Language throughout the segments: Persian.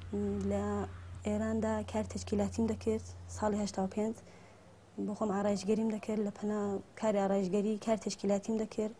لە ئێراندا کار تشکیلاتیم دەکرد ساڵی 85 بۆ خۆم ئارایشگەریم دەکرد لە پەنا کاری ئارایشگەری کار تشکیلاتیم دەکرد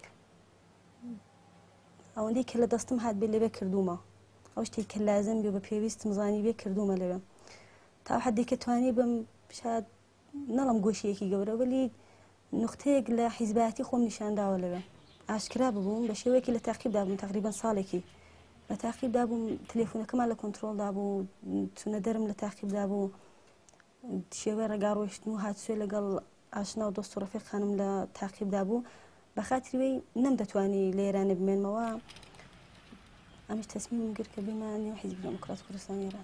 ئەوەندەی کە لە دەستم هات بێ لەبێ کردومە ئەو شتێک کە لازم بێ بە پێویستم زانی بێ کردومە لەوێ تا حەدێک کە توانی بم شاید نەڵم گۆشیەکی گەورە وەلی نقطەیەک لە حیزبەتی خۆم نیشانداوە لەوێ ئاشکرا ببووم بە شێوەیەکی لە تاقیبدا بووم تقریبا ساڵێکی لە تاقیبدا بووم تەلێفۆنەکەمان لە کۆنتڕۆڵدا بوو چونە دەرم لە تاقیبدا بوو شێوەی ڕێگاڕۆیشتن و هاتووێ لەگەڵ ئاشنا و دۆست و ڕەفیق خانم لە تاقیبدا بوو بە خاتری وەی نەمدەتوانی لە ئێرانە بمێنمەوە ئەمیش تەسمیمم کرد کە بمانێ و حیزبی دموکراتی کوردستانی ئێران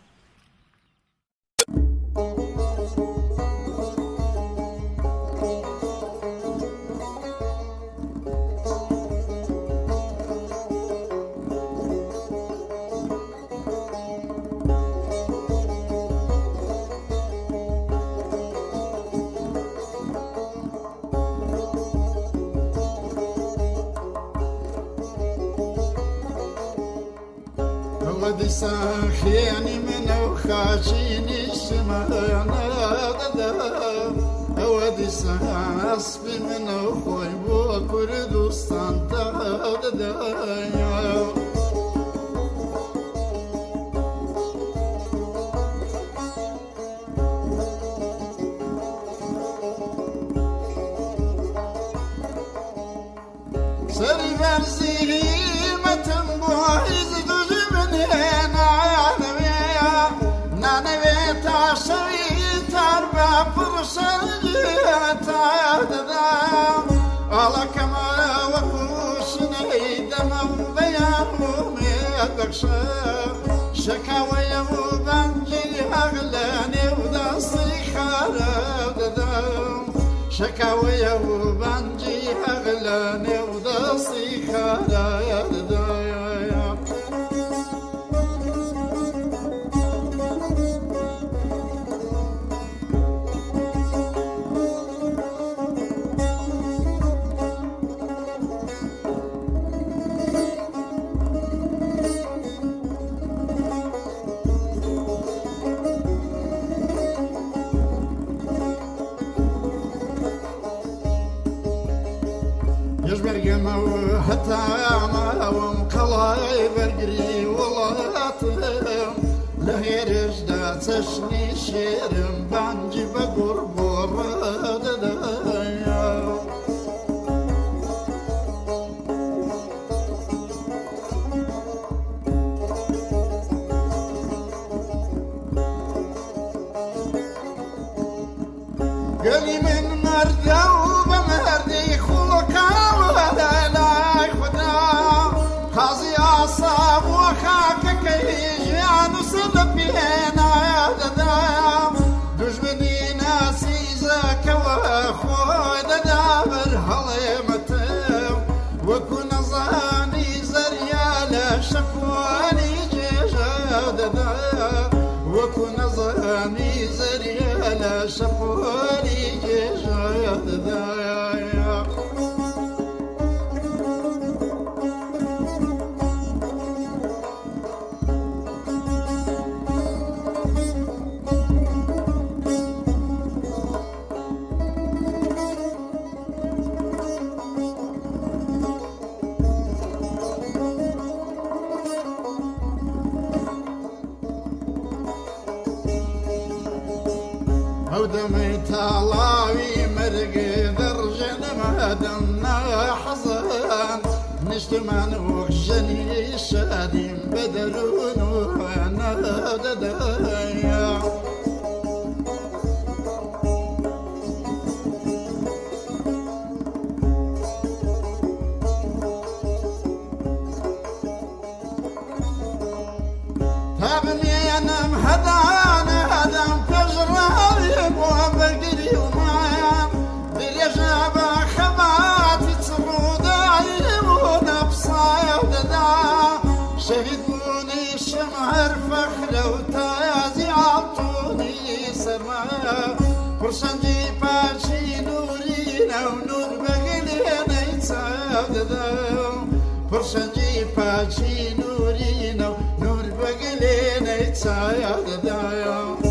ودي ساخيني من وخاشيني الشمانة ودي ساسبي من وخوي بو كردستان سري برزي متن بوحيز الله كما وكوشنا دما وبيانهم يبكشا شكاوي وبنجي أغلاني وداصي خارب شكاوي وبنجي أغلاني وداصي خارب يجبرقما وحتى ما ومقلاي برقري ولاتهم لهير جدا تشني شيرم بانجي بقرب ورددايا قالي من مرده وبمردي خلقا قاضي أعصاب وخاك كيجي عن سلبينا ددام دجمني ناسي زاك وأخوي ددابر هلمتم وكن ظاني زريال شكواني جيجا ددام وكن ظاني زريال شكواني جيجا ددام ودمي تلاوي مرق درجن مهدنا حزن نشتمن وخشني شادين بدرون وانا ددايا تابني انا مهدانا هدم تجرى وبقري ومايا باليجابة خباتي تصروداي ونبصايا وددا شهدوني شمعر فخرة وتازي عطوني سمايا فرشنجي باشي نورينا ونور بقلينا يتساوددا فرشنجي باشي نورينا ونور بقلينا يتساوددا سايا دايا